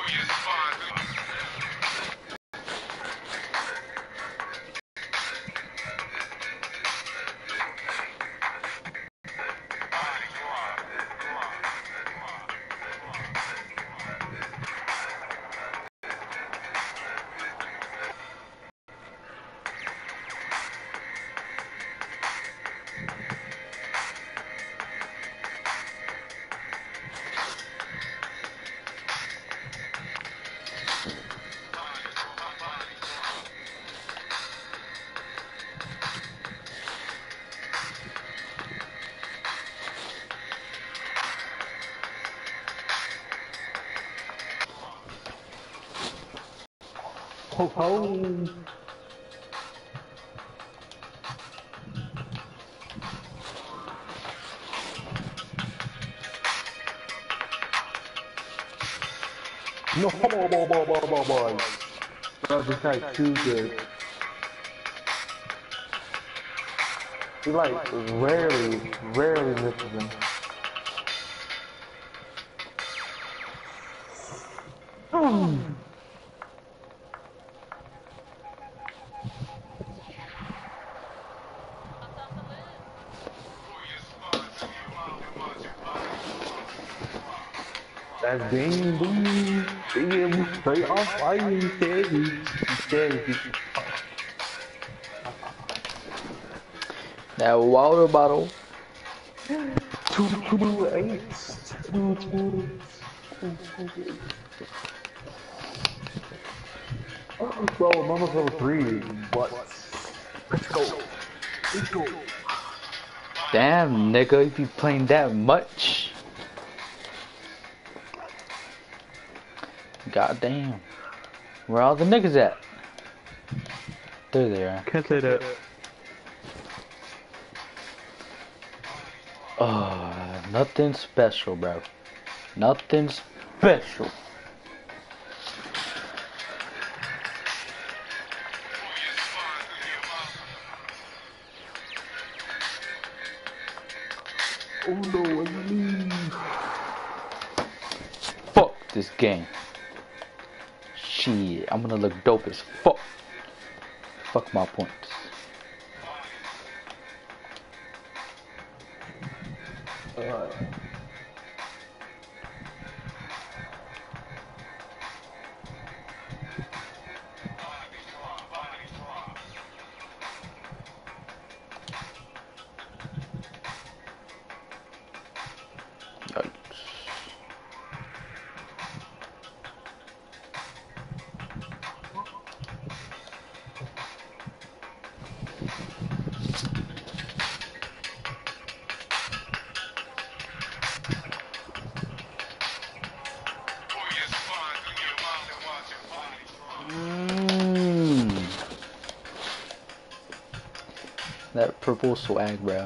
Ho ho! No, boy. Bro, this guy's too good. He like rarely misses him. That's game, boom. Damn, straight off fire, steady. That water bottle. Two eights. Bro, I'm almost level 3, but let's go. Damn, nigga, if you playing that much. God damn. Where all the niggas at? There they are. Can't say that. Nothing special, bro. Nothing special. Oh no, Fuck this game. Shit, I'm gonna look dope as fuck. Fuck my points. Yikes. That purple swag, bro.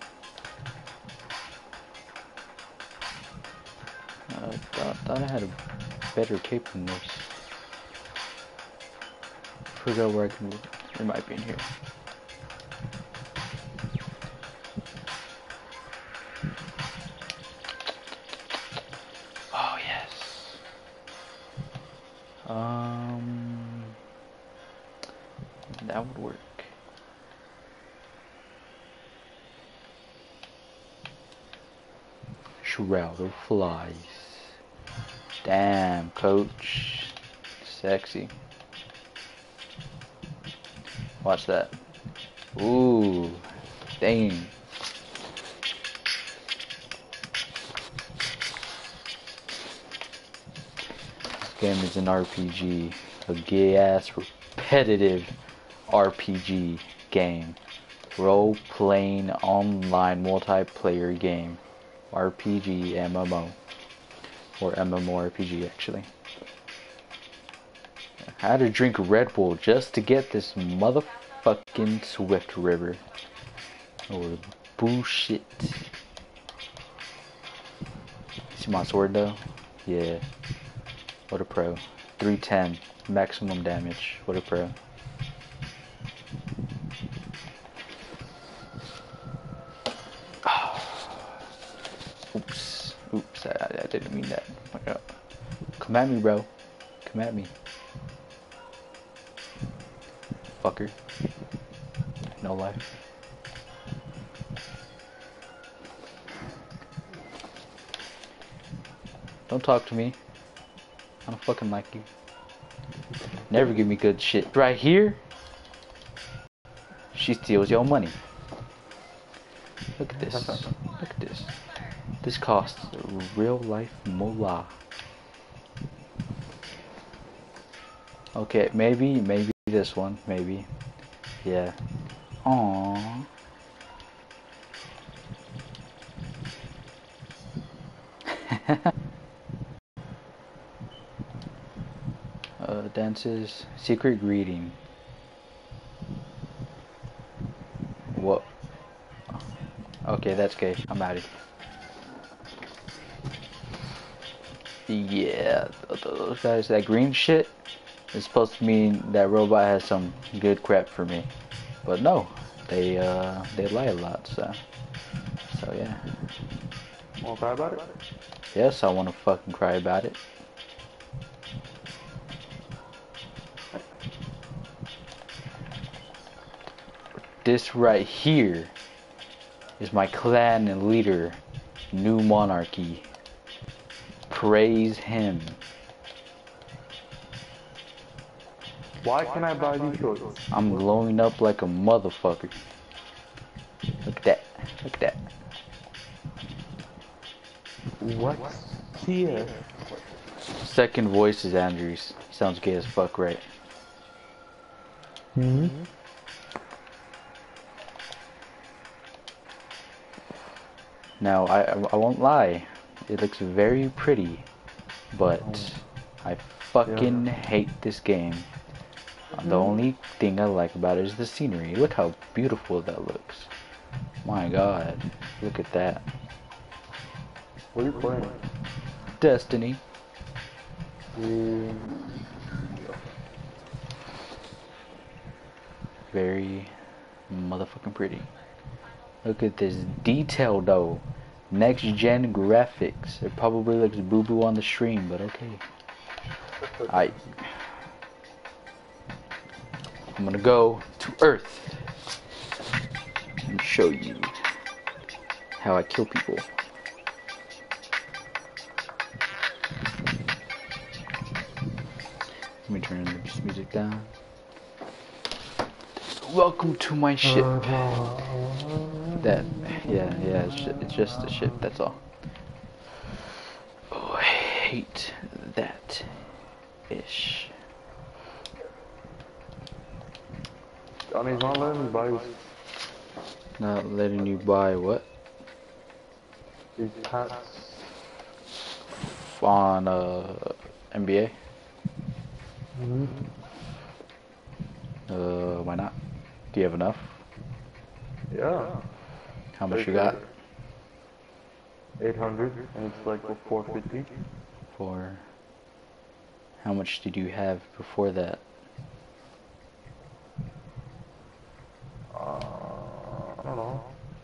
I thought I had a better cape than this. Forgot where I can. It might be in here. Oh yes. That would work. Shroud of Flies. Damn, coach. Sexy. Watch that. Ooh. Dang. This game is an RPG. A gay-ass, repetitive RPG game. Role-playing online multiplayer game. RPG MMO. Or MMORPG actually. I had to drink Red Bull just to get this motherfucking Swift River. Or bullshit. See my sword though? Yeah. What a pro. 310. Maximum damage. What a pro. Oops. I didn't mean that. Come at me, bro. Come at me. Fucker. No life. Don't talk to me. I don't fucking like you. Never give me good shit. Right here, she steals your money. Look at this. Look at this. This costs real life moolah. Okay, maybe this one. Maybe. Yeah. Aww. Dances. Secret greeting. What? Okay, that's gay. I'm out of here. Yeah, those guys, that green shit is supposed to mean that robot has some good crap for me. But no, they lie a lot, so yeah. Wanna cry about it? Yes, I wanna fucking cry about it. This right here is my clan and leader, New Monarchy. Praise him. Why can I buy these shorts? I'm glowing up like a motherfucker. Look at that. Look at that. What's here? Second voice is Andrews. He sounds gay as fuck, right? Hmm. Now, I won't lie. It looks very pretty. But I fucking hate this game. The only thing I like about it is the scenery. Look how beautiful that looks. My god. Look at that. What are you playing? Destiny. Very motherfucking pretty. Look at this detail though. Next gen graphics. It probably looks boo boo on the stream, but okay. I'm gonna go to Earth and show you how I kill people. Let me turn this music down. Welcome to my ship. It's just a ship, that's all. Oh, I hate that ish. Johnny's not letting me buy Not letting you buy what? these hats. On NBA? Why not? Do you have enough? Yeah. How much you got? 800, and it's like 450. For how much did you have before that? I don't know.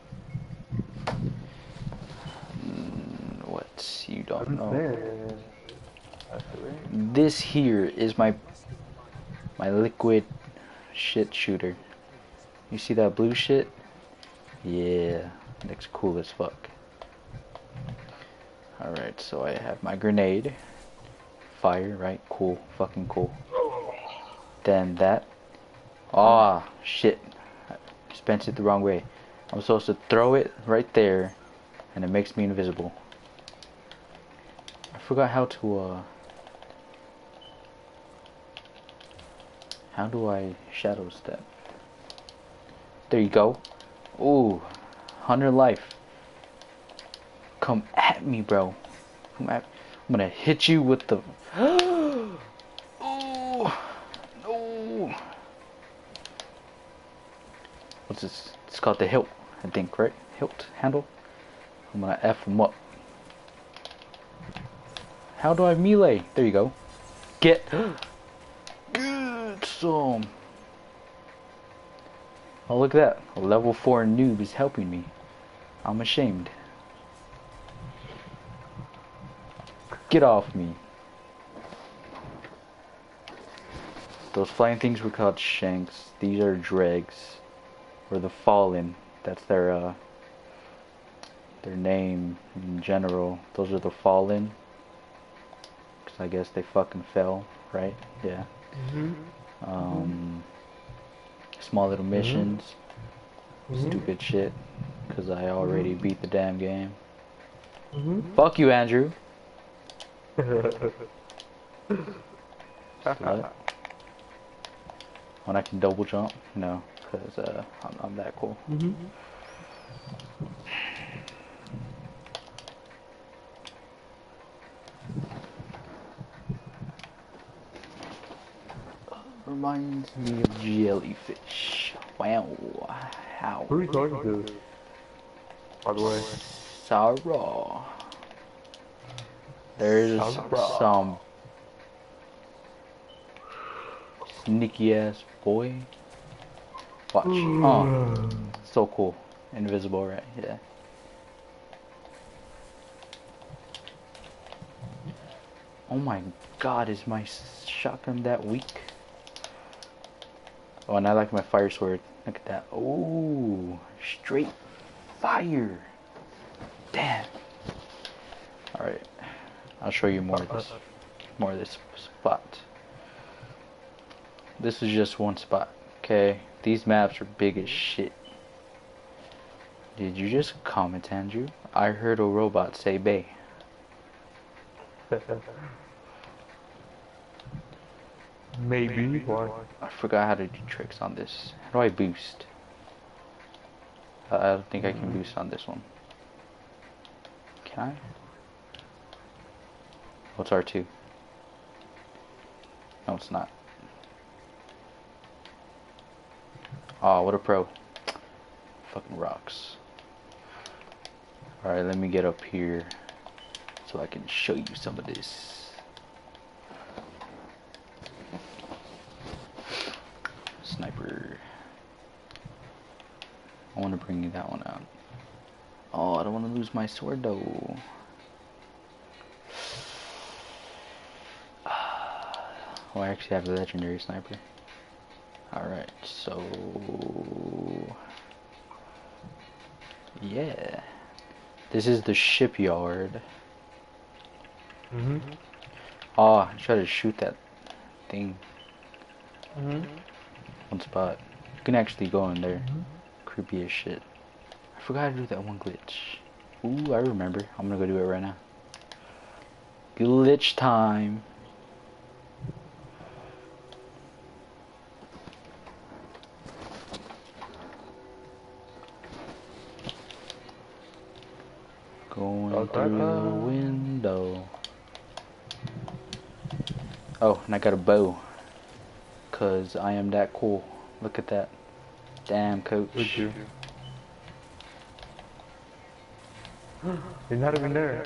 What you don't know? Actually. This here is my liquid shit shooter. You see that blue shit? Yeah, looks cool as fuck. Alright, so I have my grenade. Fire, right? Cool. Fucking cool. Then that. Ah, shit. I spent it the wrong way. I'm supposed to throw it right there, and it makes me invisible. I forgot how to, how do I shadow step? There you go. Ooh, 100 life. Come at me, bro. I'm gonna hit you with the... Oh, no. What's this? It's called the hilt, I think, right? Hilt handle. I'm gonna F him up. How do I melee? There you go. Get some. Oh, look at that. A level 4 noob is helping me. I'm ashamed. Get off me. Those flying things were called shanks. These are dregs, or the fallen. That's their name in general. Those are the fallen. Cause I guess they fucking fell, right? Yeah. Small little missions. Stupid shit. Cause I already beat the damn game. Fuck you, Andrew. Slut. When I can double jump? No, cause I'm that cool. Reminds me of jellyfish. Wow. How? Who are you talking to? By the way. Sarah. There's Sarah. some sneaky ass boy. Watch. Oh, so cool. Invisible, right? Yeah. Oh my god, is my shotgun that weak? Oh, and I like my fire sword. Look at that. Oh, straight fire. Damn. Alright. I'll show you more of this spot. This is just one spot. Okay. These maps are big as shit. Did you just comment, Andrew? I heard a robot say bay. Maybe. Why? I forgot how to do tricks on this. How do I boost? I don't think I can boost on this one. Can I? What's R2? No, it's not. Oh, what a pro. Fucking rocks. Alright, let me get up here so I can show you some of this. Sniper. I want to bring that one out. Oh, I don't want to lose my sword though. Oh, I actually have a legendary sniper. Alright, so... yeah. This is the shipyard. Oh, I tried to shoot that thing. One spot. You can actually go in there. Creepy as shit. I forgot to do that one glitch. Ooh, I remember. I'm gonna go do it right now. Glitch time. Going through the window. Oh, and I got a bow. Cause I am that cool. Look at that. Damn, coach. Would you? You're not even there.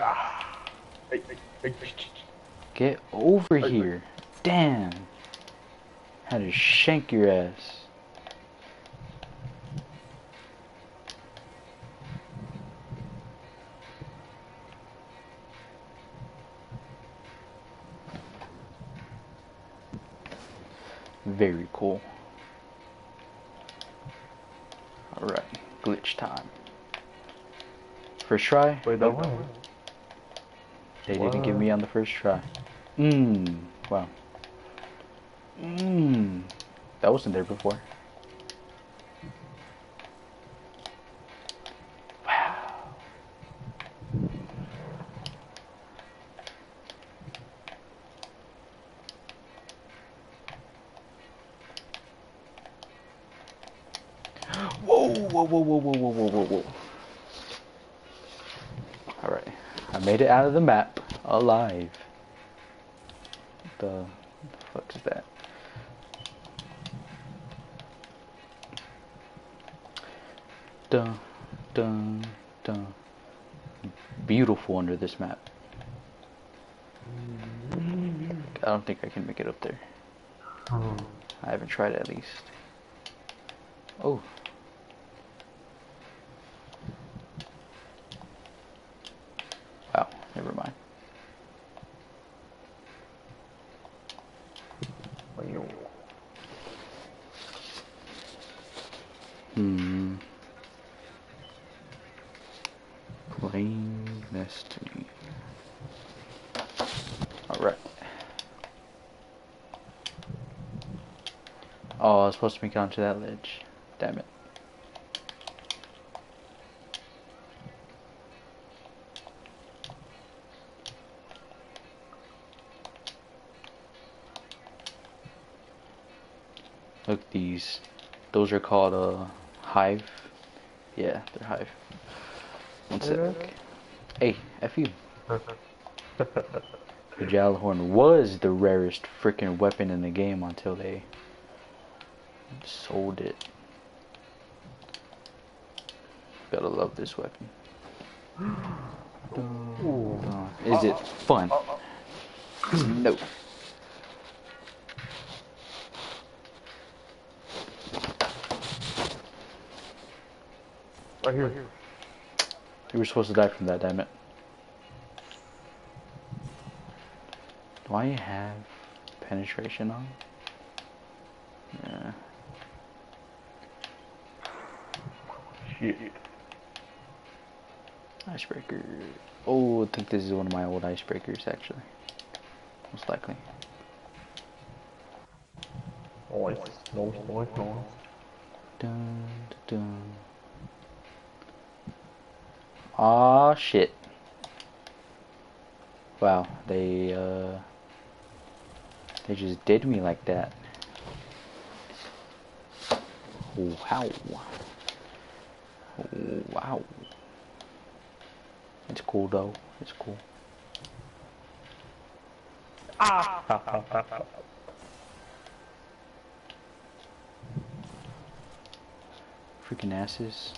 Get over here. Damn. Had to shank your ass. Very cool. Alright, glitch time. First try? Wait, that one? They didn't give me on the first try. Wow. That wasn't there before. Wow. Whoa, whoa, whoa, whoa, whoa, whoa, whoa, whoa, whoa. Alright. I made it out of the map alive. The fuck is that? Dun, dun, dun. Beautiful under this map. I don't think I can make it up there. I haven't tried at least. Oh. Wow, never mind. Hmm. Plain Destiny. Alright. Oh, I was supposed to make it onto that ledge. Damn it. Look, these. Those are called hive. Yeah, they're hive. One sec. Hey, F you. The Jalhorn was the rarest freaking weapon in the game until they sold it. Gotta love this weapon. Is it fun? No. Right here. You were supposed to die from that, damn it. Do I have penetration on? Yeah. Shit. Icebreaker. Oh, I think this is one of my old icebreakers, actually. Most likely. Noise. Dun, dun. Aw, shit. Wow, they just did me like that. Wow. Wow. It's cool though. It's cool. Freaking asses.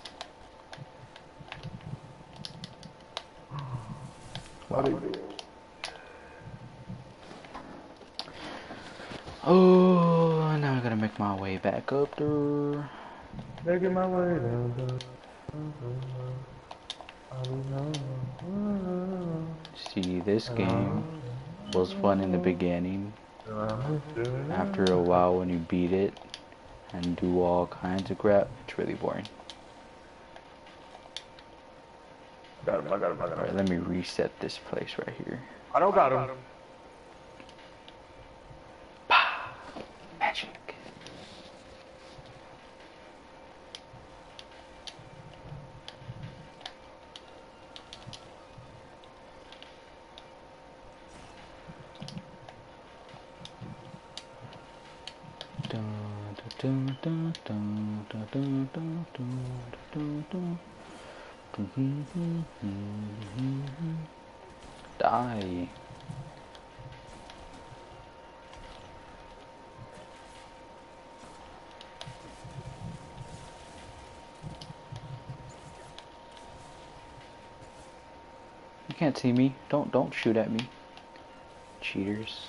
Wow. Oh, now I gotta make my way back up there. Making my way down. See, this game was fun in the beginning. After a while, when you beat it and do all kinds of crap, it's really boring. I got him. Alright, let me reset this place right here. I don't got him. Pah! Magic. Die. You can't see me. Don't shoot at me. Cheaters.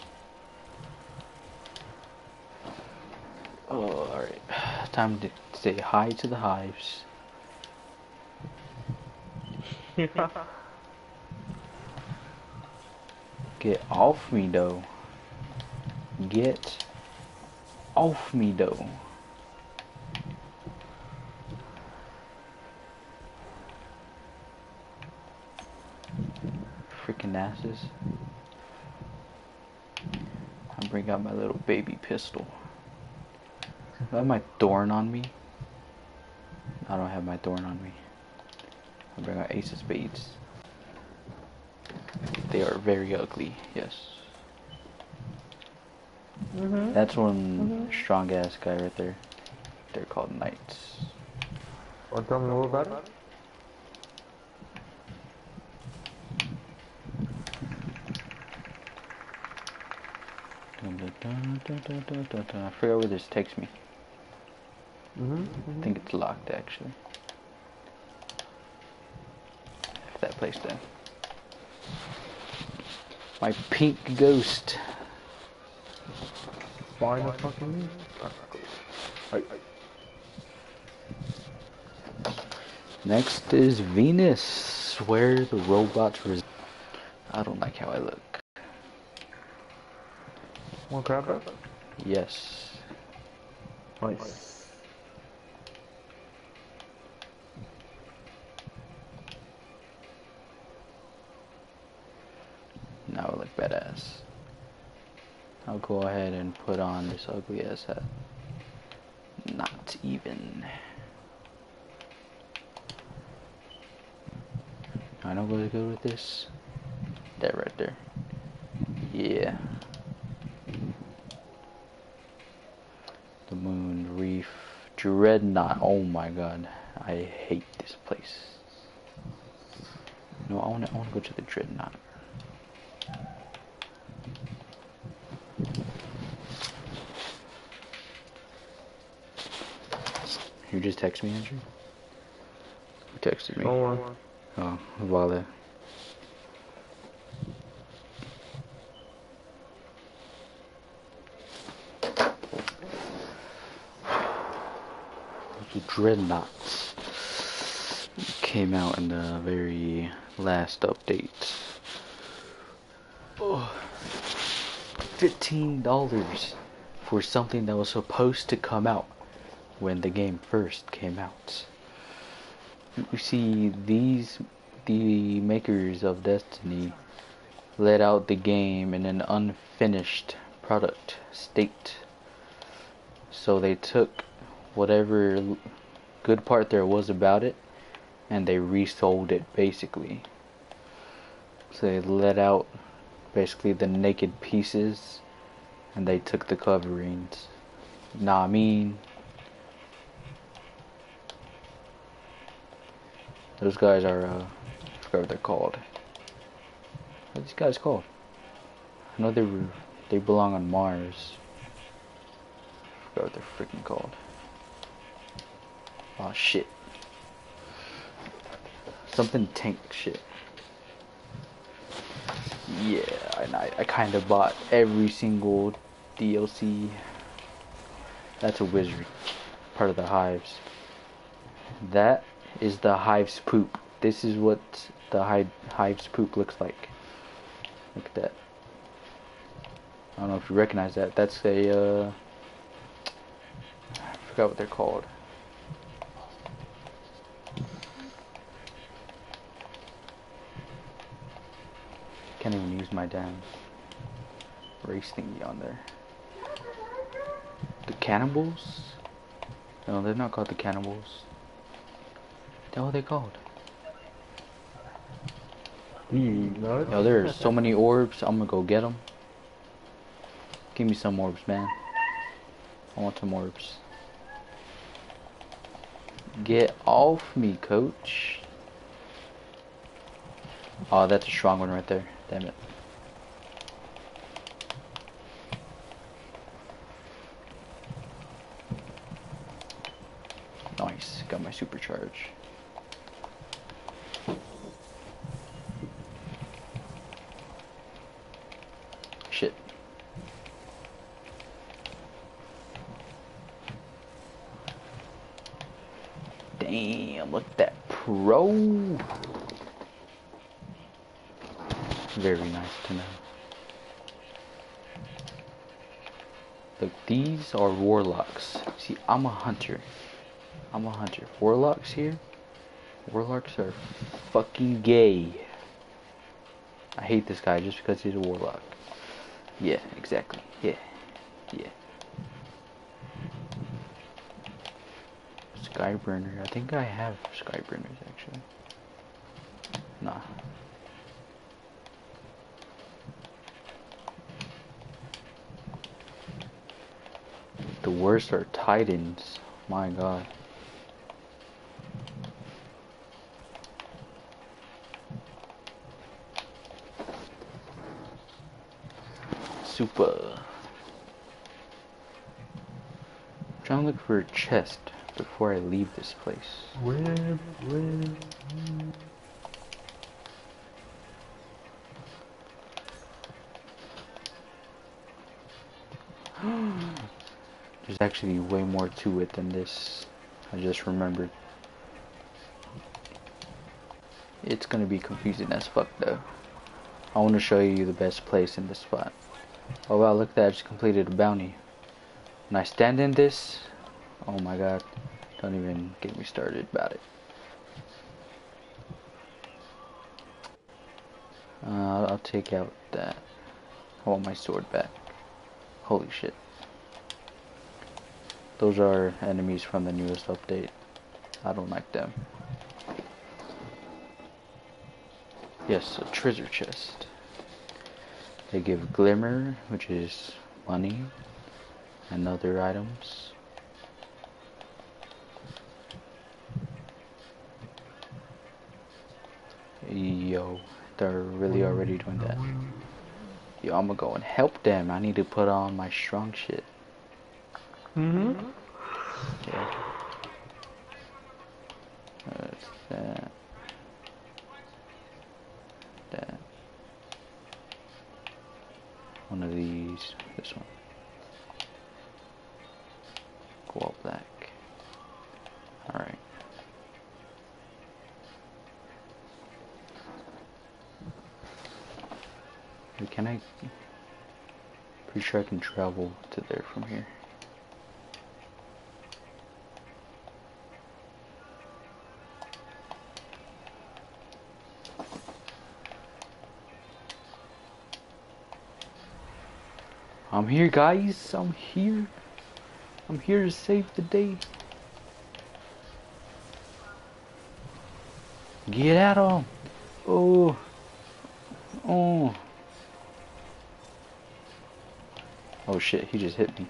Oh, alright. Time to say hi to the hives. Get off me though. Get off me though. Freaking asses. I bring out my little baby pistol. Do I have my thorn on me? I don't have my thorn on me. I bring out ace of spades. They are very ugly, yes. That's one strong ass guy right there. They're called knights. Want to tell me more about it? I forgot where this takes me. I think it's locked actually. F that place then. My pink ghost. Find a fucking Next is Venus, where the robots reside. I don't like how I look. Want to grab that? Yes. Nice. look badass. I'll go ahead and put on this ugly ass hat. Not even. I know what's good with this. That right there. Yeah. The Moon Reef Dreadnought. Oh my god. I hate this place. No, I wanna go to the Dreadnought. You just text me, Andrew? Who texted me? Oh, Vale. The Dreadnoughts came out in the very last update. Oh, $15 for something that was supposed to come out when the game first came out. You see, the makers of Destiny let out the game in an unfinished product state. So they took whatever good part there was about it and they resold it basically. So they let out basically the naked pieces and they took the coverings. Nah, I mean, those guys are, I forgot what they're called. What are these guys called? I know they belong on Mars. I forgot what they're freaking called. Oh shit. Something tank shit. Yeah, and I kind of bought every single DLC. That's a wizard. Part of the hives. That is the hive's poop. This is what the hive's poop looks like. Look at that. I don't know if you recognize that. That's a, I forgot what they're called. Can't even use my damn race thingy on there. The cannibals? No, they're not called the cannibals. What are they called? Yo, there are so many orbs. I'm gonna go get them. Give me some orbs, man. I want some orbs. Get off me, coach. Oh, that's a strong one right there. Damn it. Nice. Got my supercharge. Shit. Damn, look at that pro. Very nice to know. Look, these are warlocks. See, I'm a hunter. I'm a hunter. Warlocks here? Warlocks are fucking gay. I hate this guy just because he's a warlock. Yeah, exactly. Yeah. Yeah. Skyburner. I think I have Skyburners actually. Nah. The worst are Titans. My god. Super. I'm trying to look for a chest before I leave this place. There's actually way more to it than this. I just remembered. It's gonna be confusing as fuck though. I want to show you the best place in this spot. Oh wow, look at that, I just completed a bounty. When I stand in this, oh my god, don't even get me started about it. I'll take out that. I want my sword back. Holy shit. Those are enemies from the newest update. I don't like them. Yes, a treasure chest. They give glimmer, which is money, and other items. Yo, they're really already doing that. Yo, I'm gonna go and help them. I need to put on my strong shit. Mm-hmm. Yeah. That's that. That. One of these. This one. Go all black. Alright. Can I... Pretty sure I can travel to there from here. I'm here, guys. I'm here. I'm here to save the day. Get at him. Oh. Oh. Oh shit, he just hit me.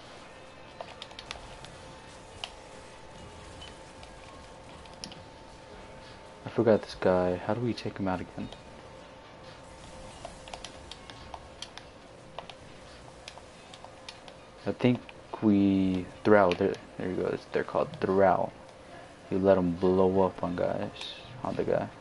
I forgot this guy. How do we take him out again? I think we... Throw. There you go. They're called Throw. You let them blow up on guys. On the guy.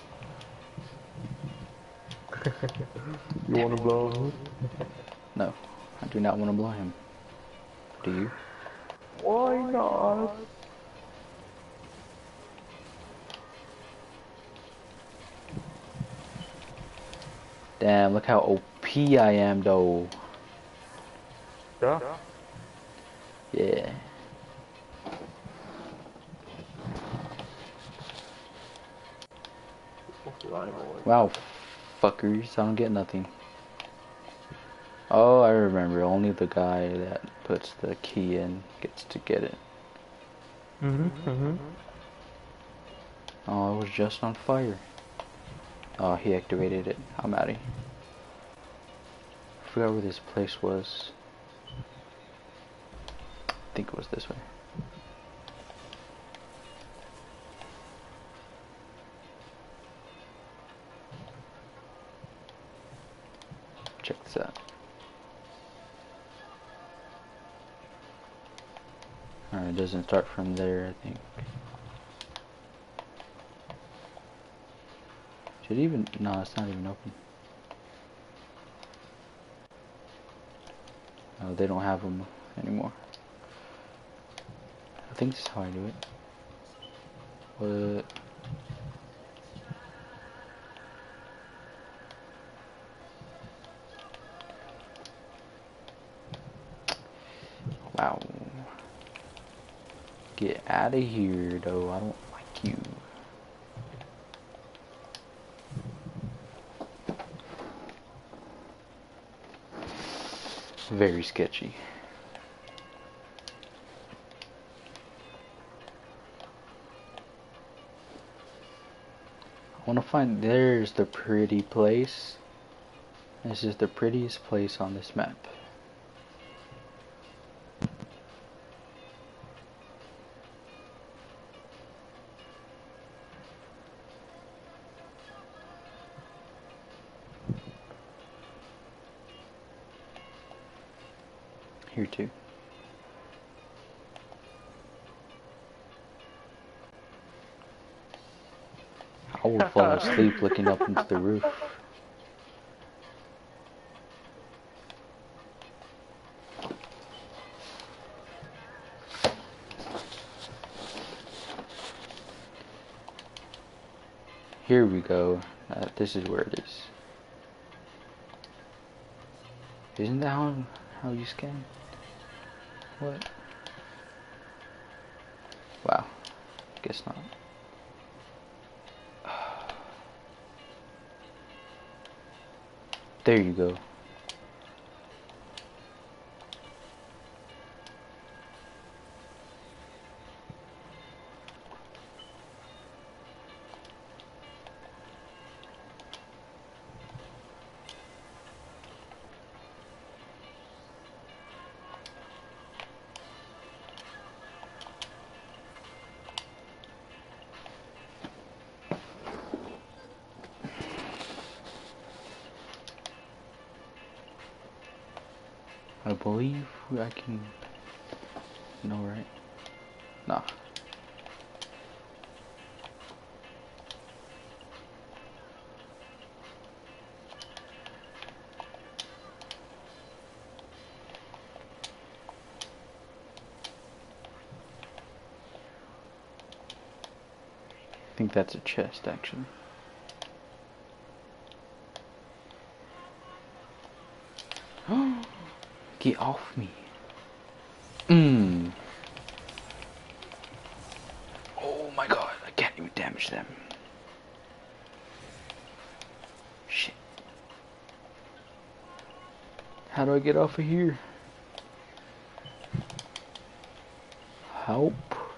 You wanna blow him? No. I do not want to blow him. Do you? Why not? Damn, look how OP I am though. Yeah. Yeah. Wow, fuckers, I don't get nothing. Oh, I remember. Only the guy that puts the key in gets to get it. Oh, it was just on fire. Oh, he activated it. I'm out of here. I forgot where this place was. I think it was this way. Check this out. Alright, it doesn't start from there, I think. Should it even... No, it's not even open. No, they don't have them anymore. I think this is how I do it. What? Wow. Get out of here, though. I don't like you. Very sketchy. I want to find... There's the pretty place. This is the prettiest place on this map. Here too. I will fall asleep looking up into the roof. Here we go. This is where it is. Isn't that how you scan? What? Wow. Guess not. There you go. I believe I can. No, right? Nah. I think that's a chest, actually. Get off me. Oh my god, I can't even damage them. Shit. How do I get off of here? Help.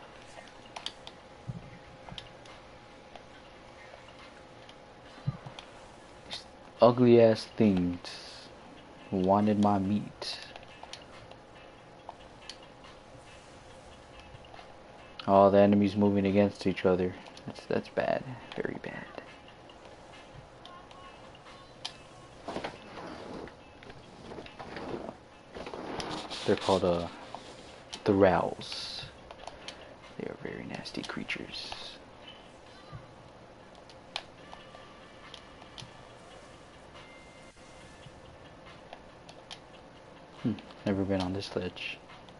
These ugly ass things wanted my meat. All the enemies moving against each other. That's bad. Very bad. They're called thralls. They are very nasty creatures. Never been on this ledge.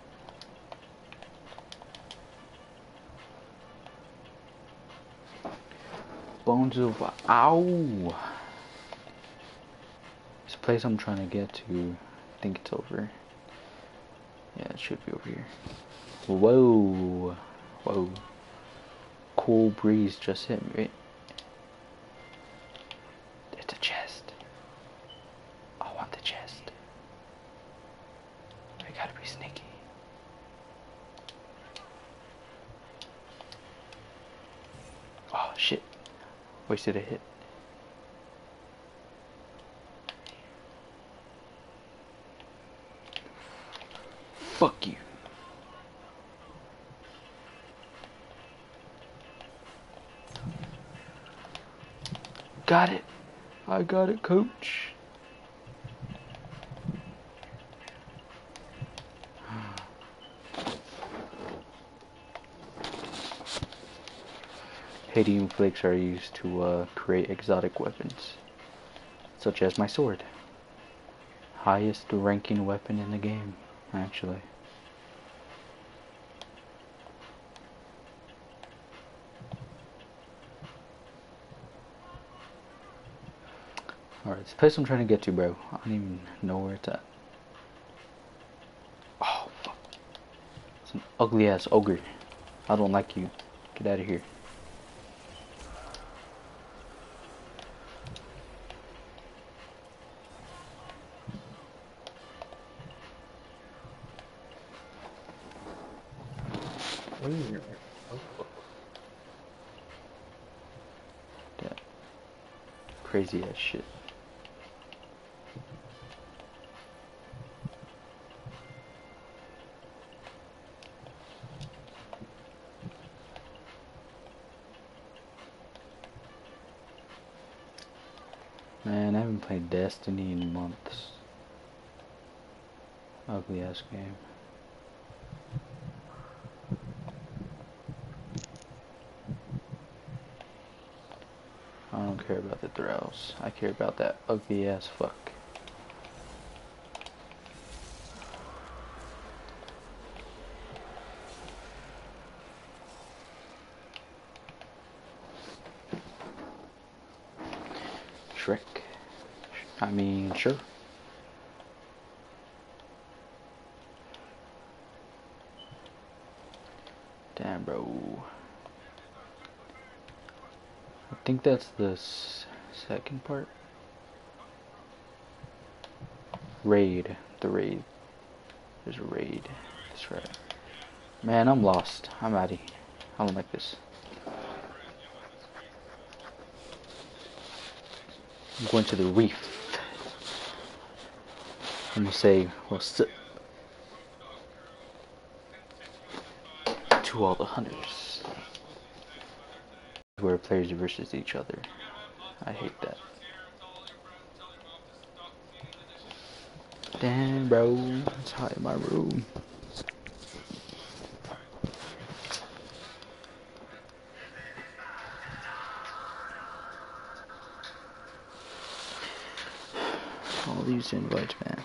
Bones of ow. This place I'm trying to get to, I think it's over. Yeah, it should be over here. Whoa. Whoa. Cool breeze just hit me, right? It's a chest. I want the chest. I gotta be sneaky. Oh shit. Wasted a hit. Fuck you. Got it. I got it, coach. Hadium flakes are used to create exotic weapons, such as my sword. Highest ranking weapon in the game, actually. Alright, this place I'm trying to get to, bro. I don't even know where it's at. Oh, fuck. It's an ugly ass ogre. I don't like you. Get out of here. That crazy ass shit. Man, I haven't played Destiny in months. Ugly ass game. I don't care about the thralls. I care about that ugly ass fuck. Shrek. I mean, sure. Damn, bro. I think that's the second part. Raid. The raid. There's a raid. That's right. Man, I'm lost. I'm out of here. I don't like this. I'm going to the reef. I'm gonna say, what's up to all the hunters. Where players versus each other. I hate that. Damn, bro. It's hot in my room. All these invites, man.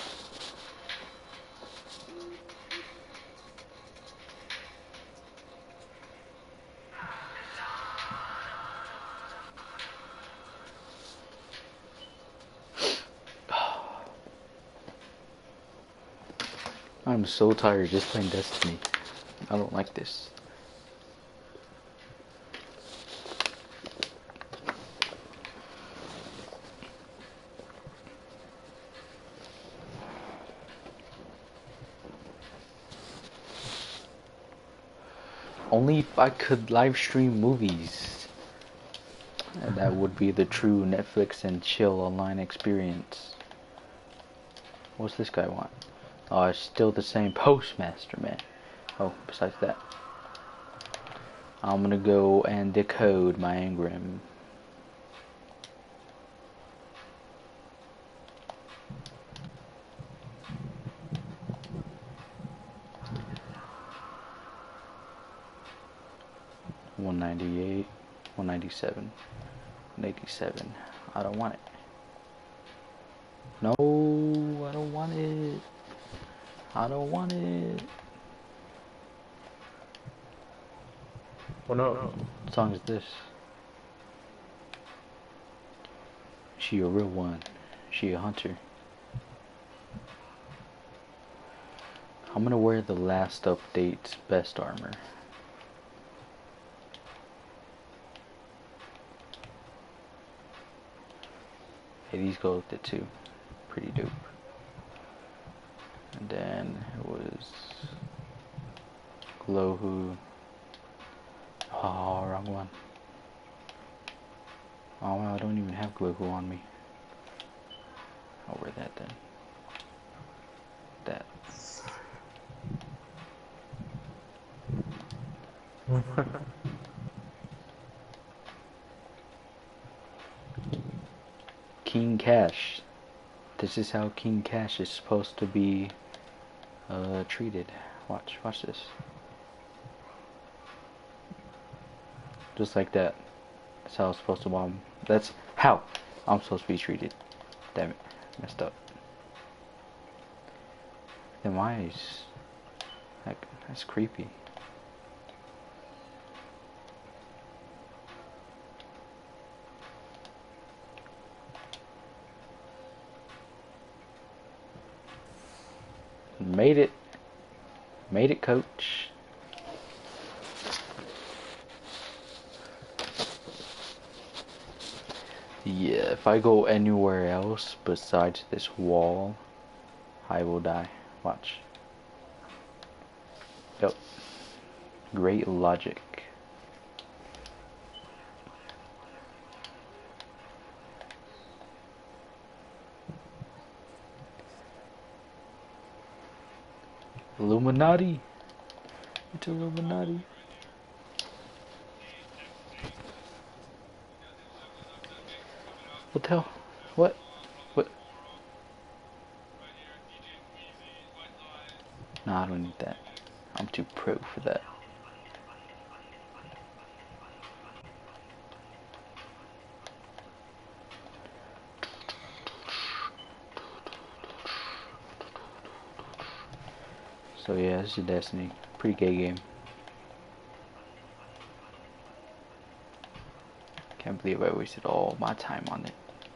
I'm so tired just playing Destiny. I don't like this. Only if I could live stream movies. And that would be the true Netflix and chill online experience. What's this guy want? Oh, it's still the same postmaster, man. Oh, besides that, I'm gonna go and decode my engram. $198, $197, $187. I don't want it. No, I don't want it. I don't want it. Oh no. What song is this? She a real one. She a hunter. I'm gonna wear the last update's best armor. Hey, these go with it too. Pretty dope. And then it was Glowhu. Oh, wrong one. Oh wow, I don't even have Glowhu on me. I'll wear that then. That. King Cash. This is how King Cash is supposed to be treated. Watch this. Just like that. That's how I'm supposed to bomb. That's how I'm supposed to be treated. Damn it. Messed up. The mice. Like, that's creepy. Made it. Made it, coach. Yeah, if I go anywhere else besides this wall, I will die. Watch. Yep. Great logic. Illuminati. It's Illuminati. What the hell? What? What? Nah, I don't need that. I'm too pro for that. So yeah, this is Destiny. Pretty gay game. Can't believe I wasted all my time on it.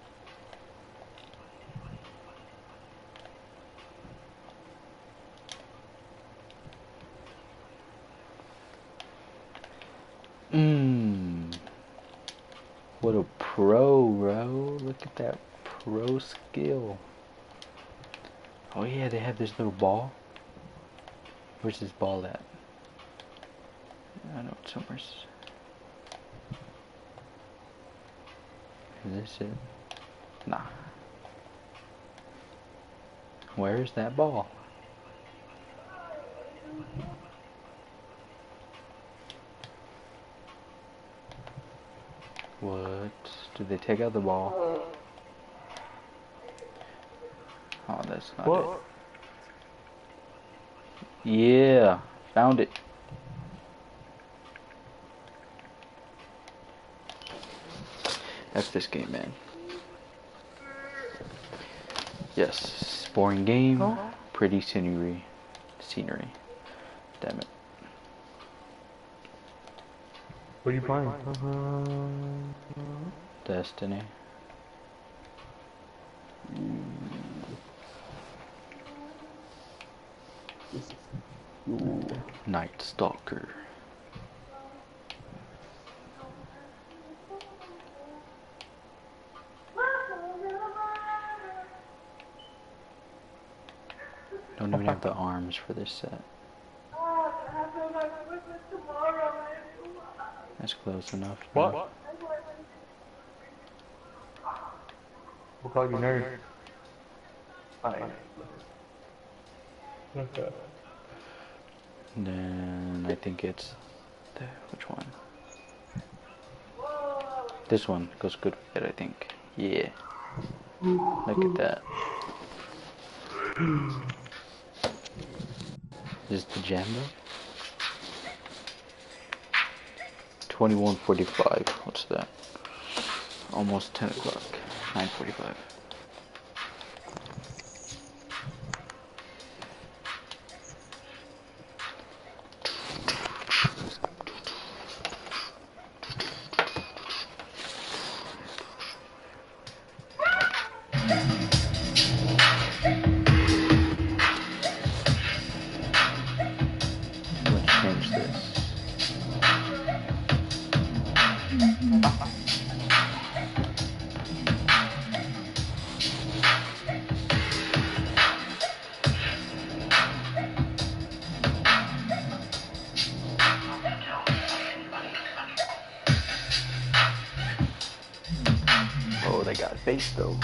What a pro, bro. Look at that pro skill. Oh yeah, they have this little ball. Where's this ball at? I know it's somewhere. Is this it? Nah. Where's that ball? What? Did they take out the ball? Oh, that's not What? it. Yeah, found it. F this game, man. Yes, boring game, pretty scenery. Damn it. What are you playing? Destiny. Night Stalker. Don't even have the arms for this set. That's close enough. What? We'll call you nerd. Fine. Okay. And then I think it's which one? This one goes good with it, I think. Yeah. Look at that. Is the Jambo? 21:45. What's that? Almost 10 o'clock. 9:45. Let's change this. Oh, they got face though.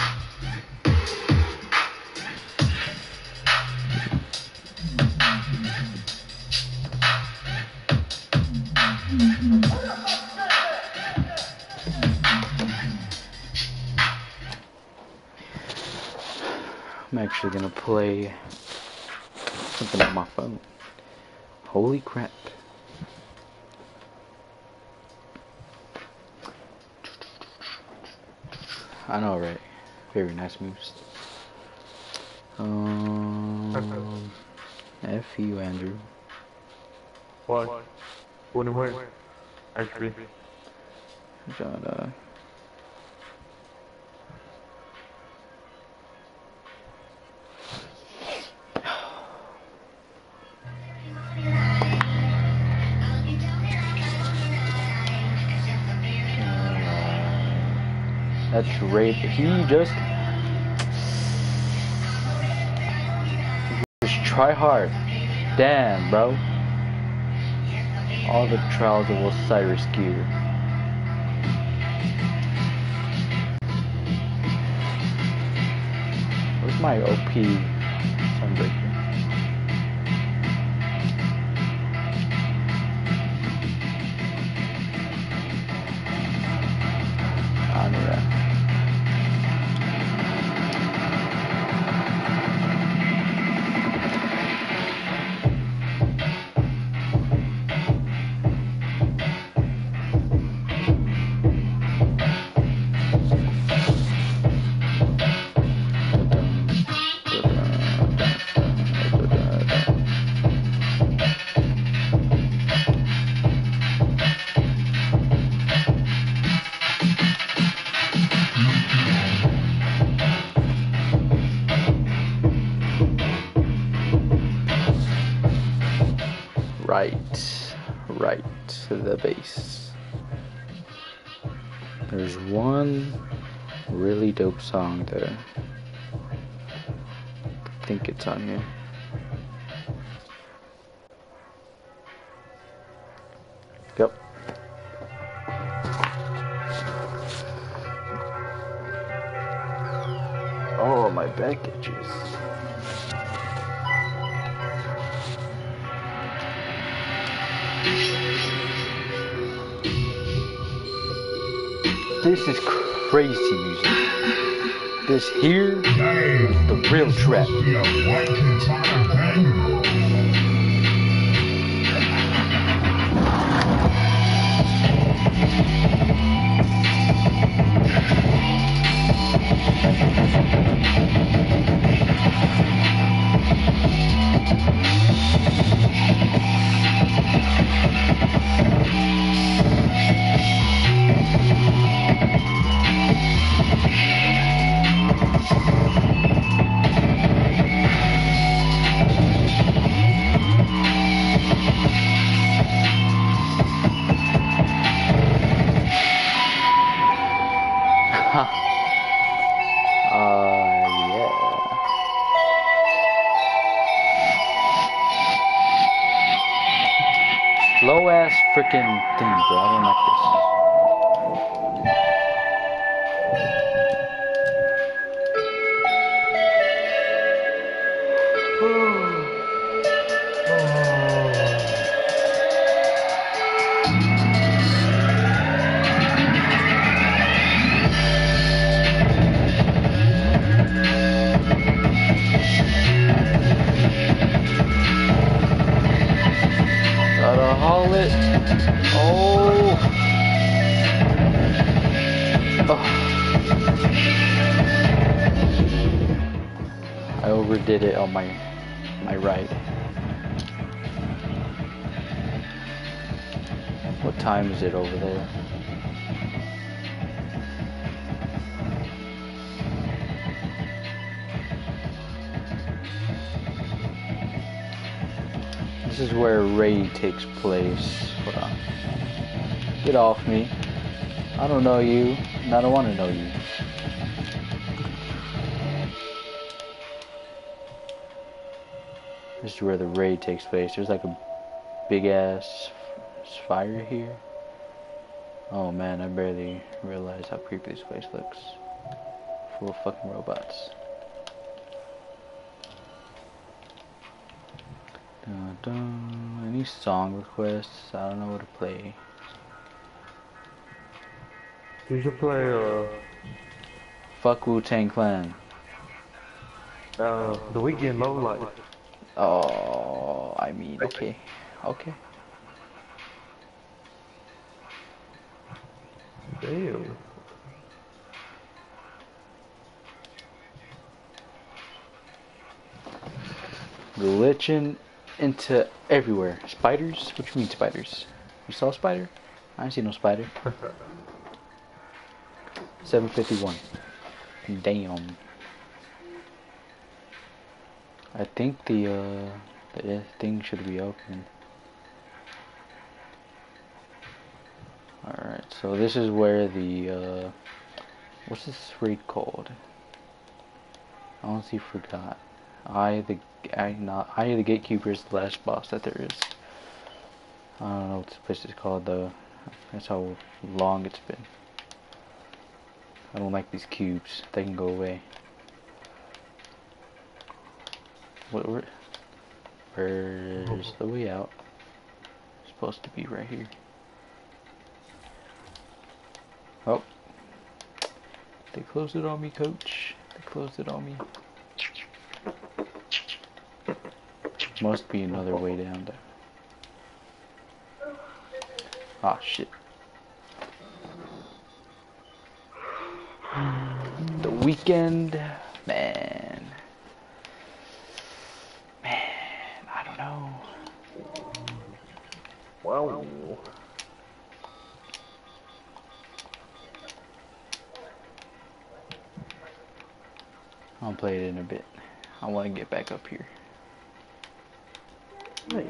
I'm actually gonna play something on my phone. Holy crap. I know, right? Very nice moves. F you, Andrew. What? Wouldn't work. Actually. Got, that's rape. He just try hard. Damn, bro. All the trials of Osiris gear. Where's my OP Sunbreaker? I knew that. Right to the base. There's one really dope song there. I think it's on here. Yep. Oh, my back itches. This is crazy music. This here, the real trap. Yeah. Slow ass freaking thing, bro. I don't like this. Gotta haul it. Oh. I overdid it on my right. What time is it over there? This is where a raid takes place. Hold on. Get off me. I don't know you, and I don't want to know you. This is where the raid takes place. There's like a big ass fire here. Oh man, I barely realized how creepy this place looks. Full of fucking robots. Dun, dun. Any song requests? I don't know what to play. You should play Fuck Wu-Tang Clan. The Weeknd Low Life. Oh, I mean, okay. Okay. Damn. Glitching into everywhere. Spiders? What you mean spiders? You saw a spider? I ain't seen no spider. 751. Damn. I think the thing should be open. Alright, so this is where the what's this raid called? I honestly forgot. Eye of the Gatekeeper is the last boss that there is. I don't know what this place is called though. That's how long it's been. I don't like these cubes. They can go away. Where's the way out? It's supposed to be right here. Oh. They closed it on me, coach. They closed it on me. Must be another way down there. Ah, shit. The Weeknd, man. I don't know. Wow. I'll play it in a bit. I want to get back up here. Nice.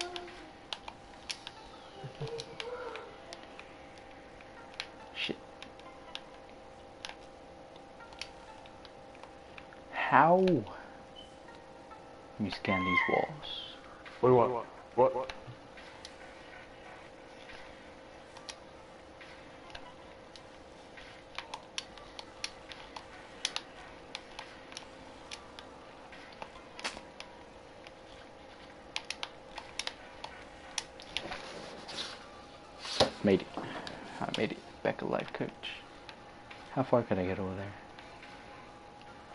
Shit. How? Let me scan these walls. What do you want? What? Made it. I made it. Back alive, coach. How far could I get over there?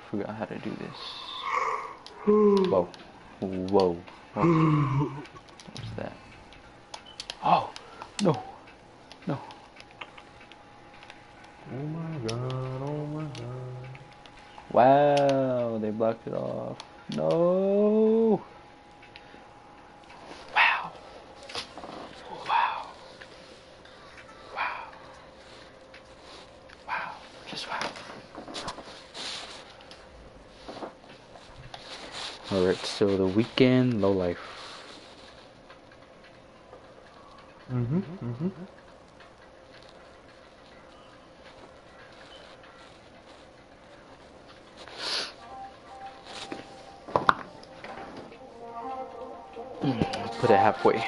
forgot how to do this. Whoa. Whoa. What's that? Oh! No! No. Oh my god, oh my god. Wow, they blocked it off. No! Wow. Wow. Wow. Wow. Just wow. Alright, so the weekend, low life. Put it halfway.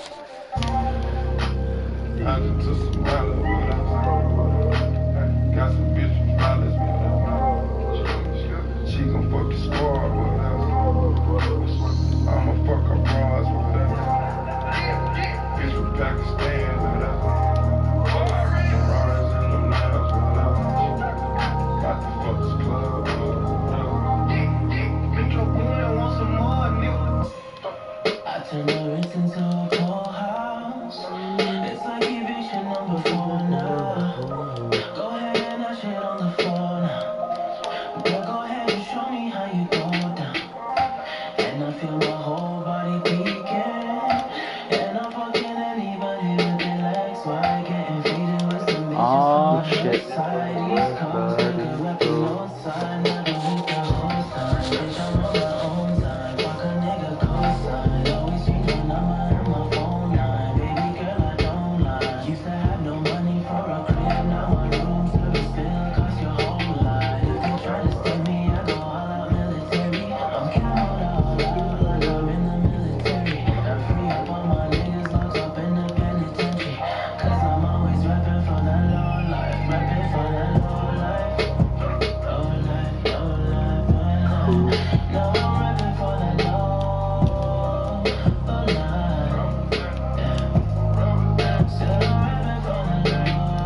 She gon' fuck the squad with us. I'ma fuck her bras with us. Bitch from Pakistan with us. Riders in them nails with us. About to fuck this club with us. Bitch, your boy want some more, nigga. I turn my wrist into a cold house. It's like eviction number 4 now. Go ahead and that shit on the floor now. Girl, go ahead and show me how you go down. And I feel my whole body peeking. And I'm fucking anybody with their legs wide. Getting faded with some bitches Oh, from the shit. west side. East Coast, nigga, reppin' north side. Never meet the whole time. Bitch, I'm on my own time. Fuck a nigga cosign. Always change my number and my phone line. Baby girl, I don't lie. Used to have no money for a crib. Now my room service bill cost your whole life. If you try to steal me, I go all out military. I'm camoed out like I'm in the military. And free up all my niggas locked up in the penitentiary. Cause I'm always rapping for that low life. Rapping for that low life. Low life, low life, low life. Now I'm rapping for that low life. Yeah. Still I'm rapping for that low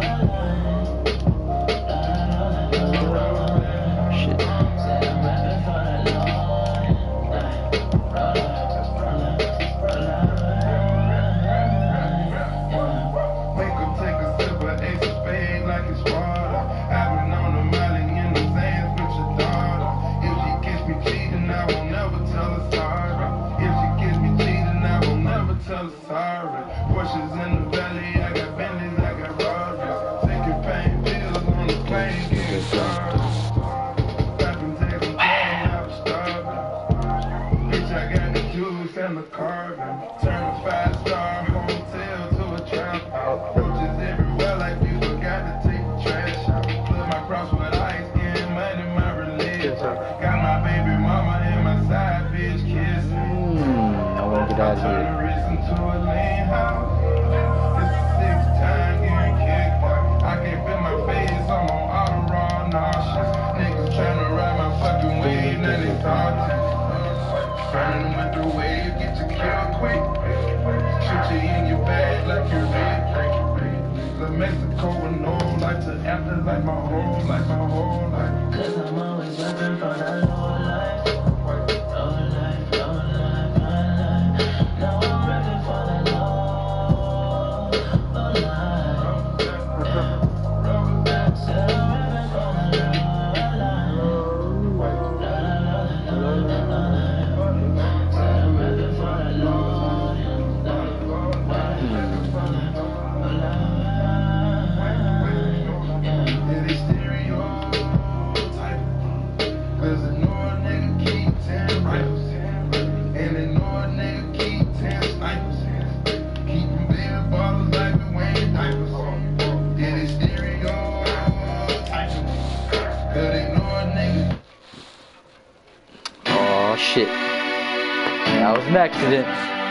life. Shit. Still I'm rapping for that low life. Make her take a sip of Ace of Spades like it's water. I've been on the Molly in the sands with your daughter. If she catch me cheating, I won't never tell her sorry. If she catch me cheating, I won't never tell her sorry. Porsches in the valley, I got Bentleys, I got Rogers. Taking pain pills on the plane, getting started. Rapping, taking pain, I was starving. Bitch, I got the juice and the carbon. Turn a 5-star hotel to a trap house. Roaches everywhere like we forgot to take the trash out. Put my cross with ice, getting money, my religion. Got my baby mama and my side bitch kissing. I wanna get out of Turn here. the wrist into a lean house. This is 6th time getting kicked out. I can't feel my face, I'm on auto raw nauseous. Niggas tryna ride my fucking wave, now they talking. Running with the wave, get you killed quick. Shoot you in your bag like you're red. The Mexico with no like to after like my whole life, my whole life. Cause I'm always rapping for that low life. Low life, low life, low life. Now I'm rapping for that low life. Said I'm rapping for that low life. Said I'm rapping for that low life. Yeah, they stereotype. Cause they know a nigga keep 10 rifles. And they know a nigga keep 10 snipers. Keep them baby bottles like we wearing diapers. Yeah, they stereotype. Cause they know a nigga. Oh shit. That was an accident.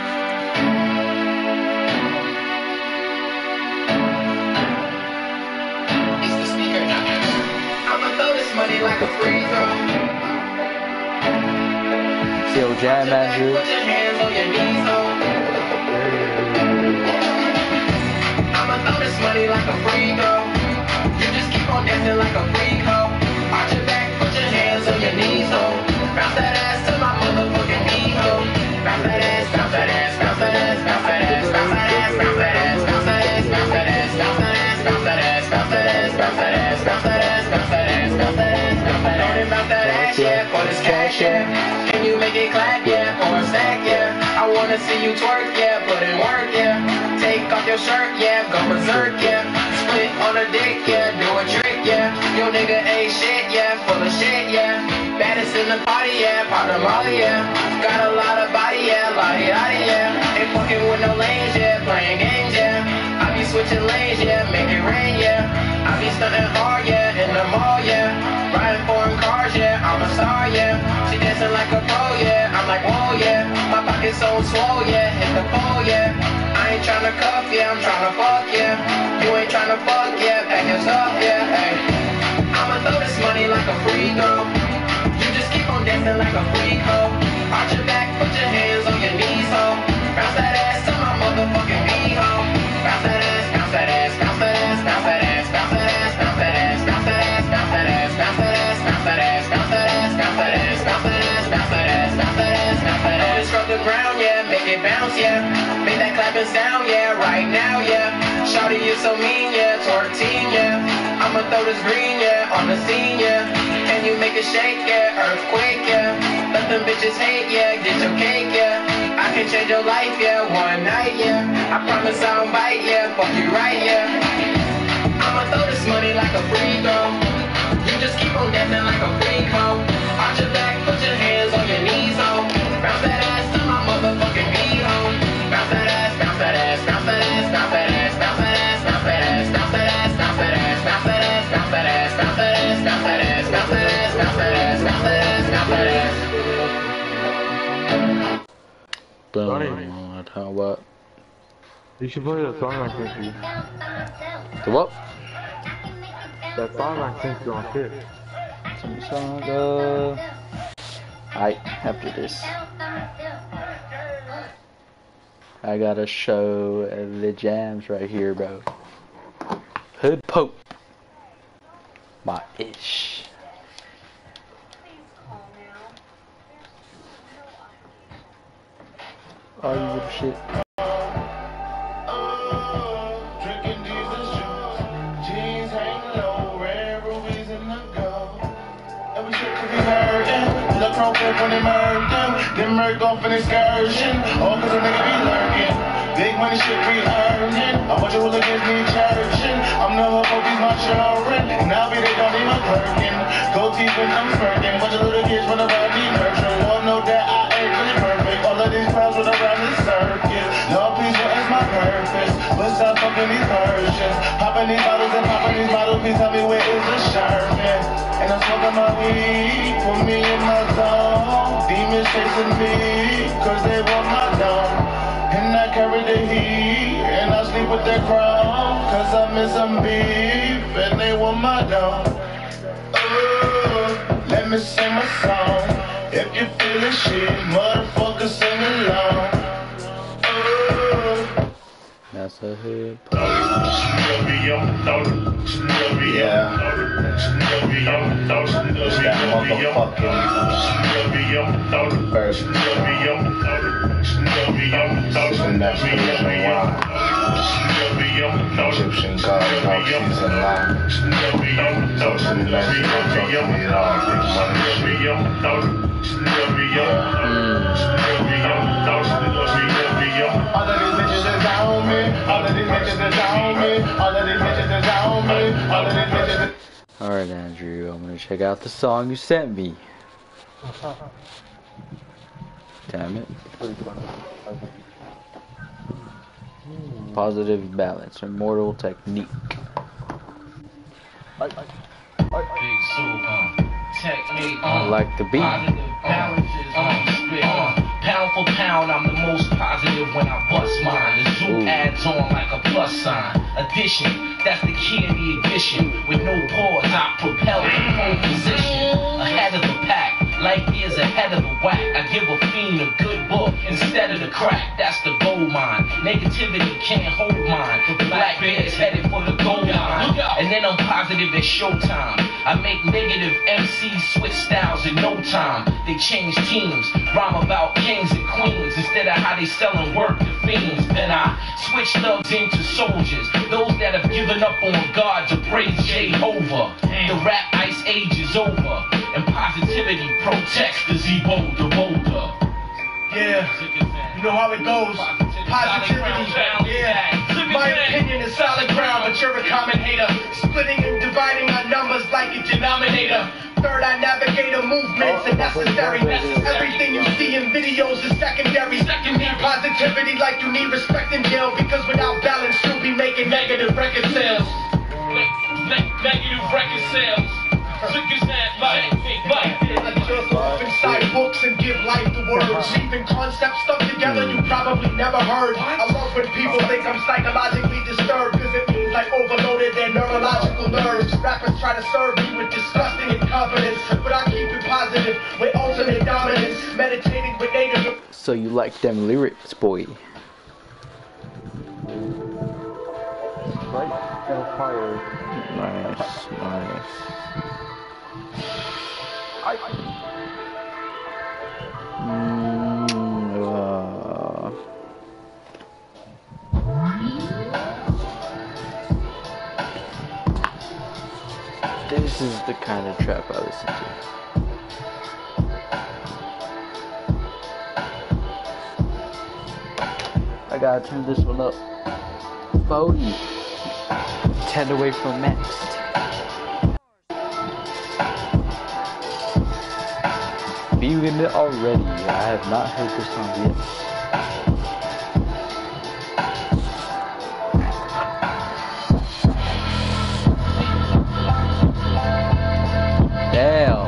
It's the speaker now. I'ma throw this money like a free throw. Yo, Jam Andrew. Put your hands on your knees, ho. I'ma throw this money like a free throw. You just keep on dancing like a freak, ho. Arch your back, put your hands on your knees. Bounce that ass to my motherfucking B-ho. Bounce that ass, bounce that ass, bounce that ass, bounce that ass, bounce that ass, bounce that ass, bounce that ass, bounce that ass, bounce that ass, bounce that ass, bounce that ass, bounce that ass, bounce that ass, bounce that ass, bounce that ass, bounce that ass, bounce that ass, yeah, for this cash, yeah. Can you make it clap, yeah, for a stack, yeah? I wanna see you twerk, yeah, put in work, yeah. Take off your shirt, yeah, go berserk, yeah. Split on a dick, yeah, do a trick, yeah. Your nigga ain't shit, yeah, full of shit, yeah. Baddest in the party, yeah, part of Molly, yeah. Got a lot of body, yeah, lottie, yaddy, yeah. Ain't fucking with no lanes, yeah, playing games, yeah. I be switching lanes, yeah, make it rain, yeah. I be stunting hard, yeah, in the mall, yeah. Riding foreign cars, yeah, I'm a star, yeah. She dancing like a pro, yeah, I'm like, whoa, yeah. My pocket's so swole, yeah, hit the pole, yeah. I ain't tryna cuff, yeah, I'm tryna fuck, yeah. You ain't tryna fuck, yeah, pack your stuff, yeah, hey. I'ma throw this money like a free throw. You just keep on dancing like a freak, ho. Arch your back, put your hands on your knees, ho. Bounce that ass to my motherfucking beat, ho. Bounce that ass, bounce that ass, bounce that ass, bounce that ass, bounce that ass, bounce that ass, bounce that ass, bounce that ass, bounce that ass, bounce that ass, bounce that ass, bounce that ass, bounce that ass, bounce that ass, bounce that ass, bounce that ass. It's from the ground, yeah, make it bounce, yeah. Make that clapping sound, yeah, right now, yeah. Shawty, you so mean, yeah, twerk team, yeah. I'ma throw this green, yeah, on the scene, yeah. Can you make it shake, yeah, earthquake, yeah. Let them bitches hate, yeah, get your cake, yeah. I can change your life, yeah, one night, yeah. I promise I don't bite, yeah, fuck you right, yeah. I'ma throw this money like a free throw. You just keep on dancing like a freak, ho. Arch your back, put your hands on your knees, ho. Bounce that ass to my motherfucking beat, ho. Bounce that ass, bounce that ass, bounce that ass, bounce that ass, bounce that ass, bounce that ass, bounce that ass, bounce that ass, bounce that ass, bounce that ass, bounce that ass, bounce that ass, bounce that ass, bounce that ass, bounce that ass, bounce that ass. Boom. How what? You should play that song I sent you. The what? That song I sent you on Fit. Some song, Alright, after this. I gotta show the jams right here, bro. Hood Pope. My ish. Oh, you little shit. Drinking Jesus juice, jeans hang low, red rubies in the gold. Every shit could be hurting, the crow flip when they murk them. Then murk off an excursion, all cause a nigga be lurking. Big money shit we earning, a bunch of hooligans need churching. I'm the hood, these my children, and now be they don't need my perkin. Go deep and I'm smirking, bunch of little kids run around need nurturing. Y'all know that I ain't really perfect, all of these crowds run around in circuit. Lord, please, what is my purpose? But stop fucking these versions, popping these bottles and popping these bottles. Please tell me where is the Sherman? And I'm smoking my weed, put me in my zone. Demons chasing me, cause they want my dome. And I carry the heat, and I sleep with that crown, cause I'm in some beef, and they want my dome. Let me sing my song. If you feelin' shit, motherfucker, sing along. That's a hood. Egyptian gods, how she's alive. Social legend, it all, big money All of these bitches is on me, all of these bitches is on me, all of these bitches is on me, all of these bitches is... Alright, Andrew, I'm gonna check out the song you sent me. Damn it. Positive balance, immortal technique. Big super technique. I like the beat. Positive balances on the spit. Pound for pound, I'm the most positive when I bust mine. The zoo Ooh. adds on like a plus sign. Addition, that's the key in the ignition. With no pause, I propel the pole position. Ahead of the pack, light years ahead of the whack. I give a fiend a good book instead of the crack. That's the goal. gold mine. Negativity can't hold mine. The black bear's headed for the gold mine. And then I'm positive it's showtime. I make negative MCs switch styles in no time. They change teams, rhyme about kings and queens instead of how they selling work to fiends. Then I switch thugs into soldiers, those that have given up on God to praise Jehovah. The rap ice age is over, and positivity protects the Z-Bo the bolder. Yeah, you know how it goes. Positivity, yeah. My opinion is solid ground, but you're a common hater. Splitting and dividing our numbers like a denominator. Third, I navigate a movements and necessary. Everything you see in videos is secondary. You need positivity like you need respect in jail, because without balance you'll be making negative record sales. Negative record sales. I just off inside books and give life to words. Even concepts stuck together you probably never heard. I love when people think I'm psychologically disturbed, cause it means I overloaded their neurological nerves. Rappers try to serve me with disgusting incompetence, but I keep it positive with ultimate dominance. Meditating with native. So you like them lyrics, boy? Right? Hellfire. Nice, nice. This is the kind of trap I listen to. I gotta turn this one up. 40. 10 away from max. Feeling it already. I have not heard this song yet. Damn.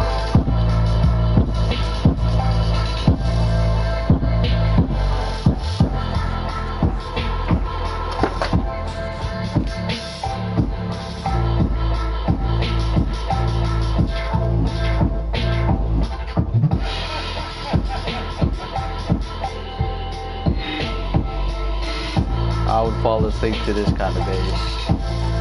I would fall asleep to this kind of bass.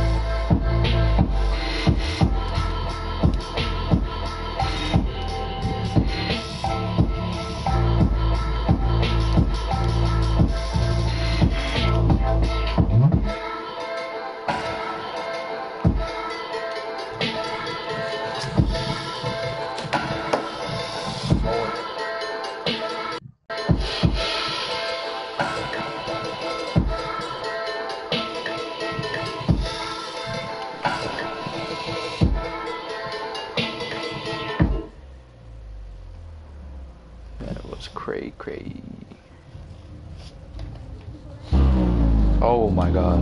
That was cray. Oh my god.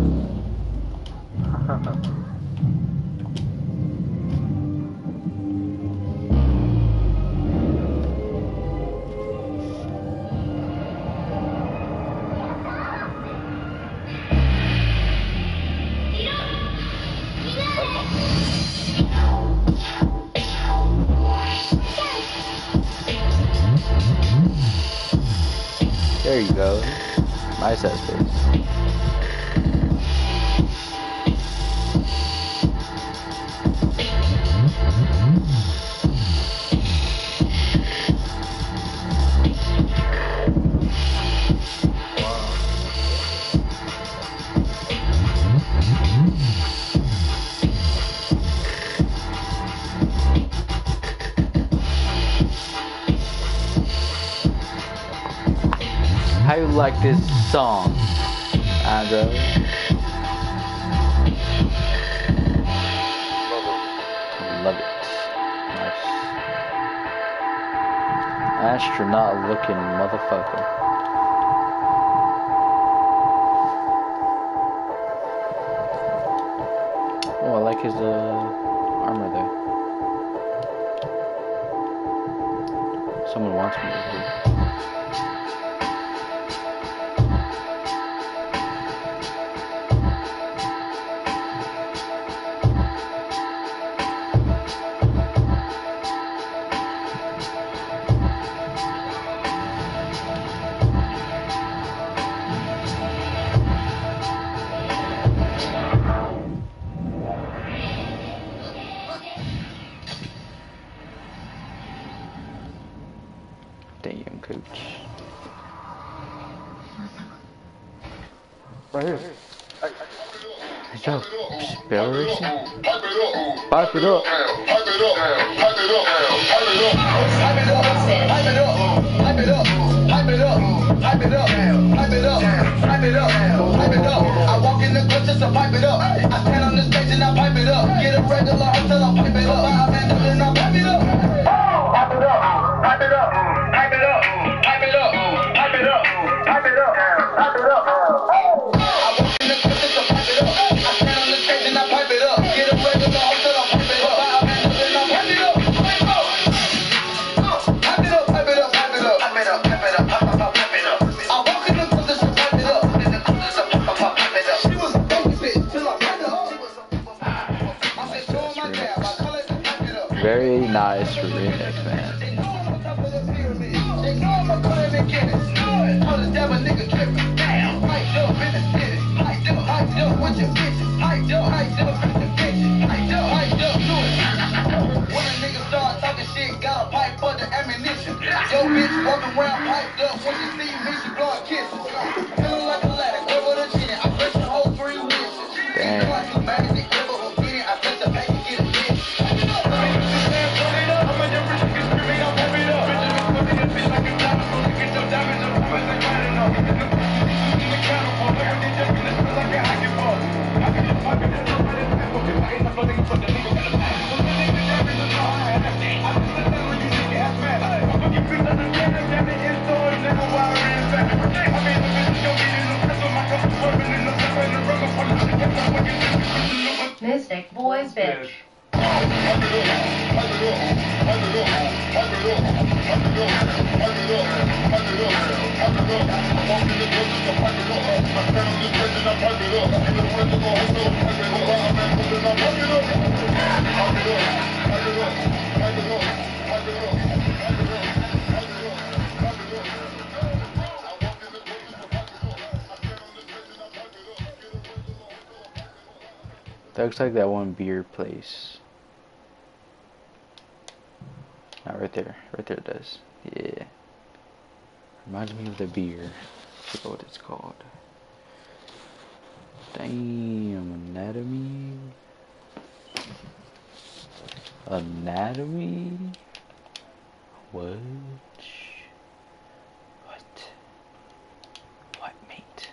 There you go. Nice ass bass. How you like this song, Andrew? Love it. Nice. Astronaut looking motherfucker. Oh, I like his armor there. Someone wants me to do. Right here. Good job. Barrel racing. Pipe it up. Pipe it up. Pipe it up. Pipe it up. Pipe it up. Pipe it up, pipe it up, pipe it up, pipe it up, pipe it up, pipe it up, pipe it up, pipe it up. I walk in the club just to pipe it up. I stand on the stage and I pipe it up. Get a regular hotel, I pipe it up. I handle and I pipe it up. Pipe it up, pipe it up, pipe it up, pipe it up, pipe it up, pipe it up, pipe it up. I walk in the club just to pipe it up. I stand on the stage and I pipe it up. Get a regular hotel, I pipe it up. I handle and I pipe it up. Very nice remix, man. Yo, bitch walking around piped up. When she see me, she blowing kisses. Feeling like a ladder, over the chin. I press the whole 3 wishes. Damn. Like a magazine, ever again. I press the pack and get a bitch. Mystic Boys Bitch. That looks like that one beer place. Not right there. Right there it does. Yeah. Reminds me of the beer. I forgot what it's called. Damn, anatomy. Anatomy? What? What, mate?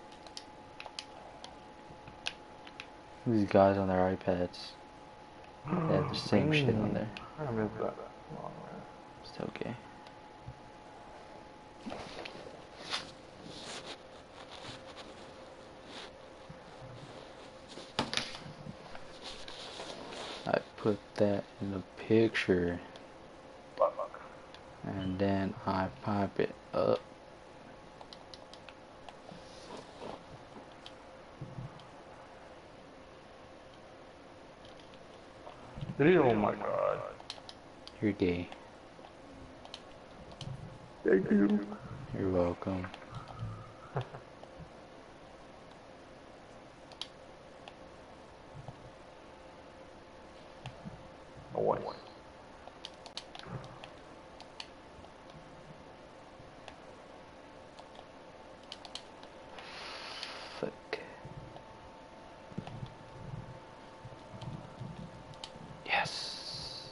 These guys on their iPads. They have the same shit on there. I missed that. It's okay. I put that in the picture and then I pipe it up. Oh my god. You're gay. Thank you. You're welcome. Oh, what? Fuck. Yes.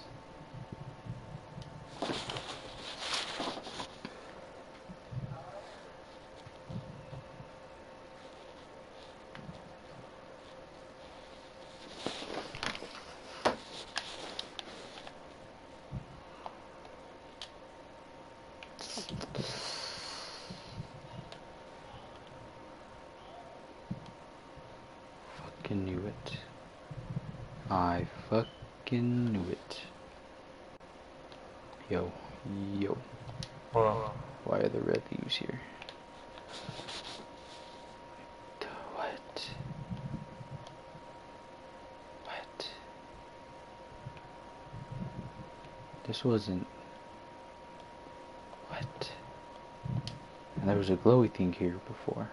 Fucking knew it. I fucking knew it. Yo, yo. Hold on. Why are the red leaves here? What? What? This wasn't... What? And there was a glowy thing here before.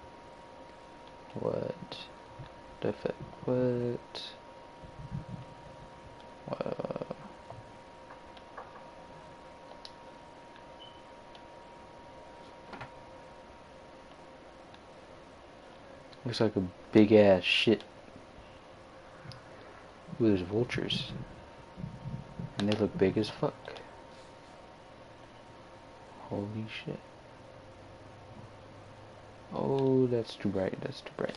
What? The fuck? What? Looks like a big ass shit. Ooh, there's vultures. And they look big as fuck. Holy shit. Oh, that's too bright, that's too bright.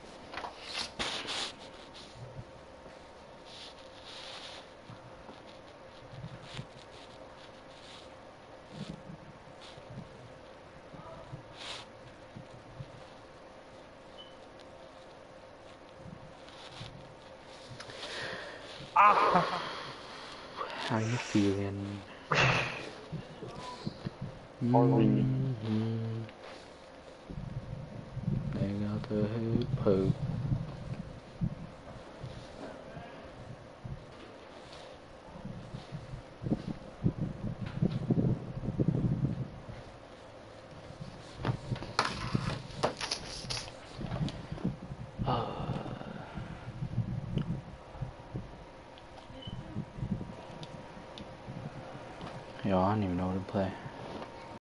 How you feeling? Poorly. They got the hoop hoop. Yo, I don't even know what to play.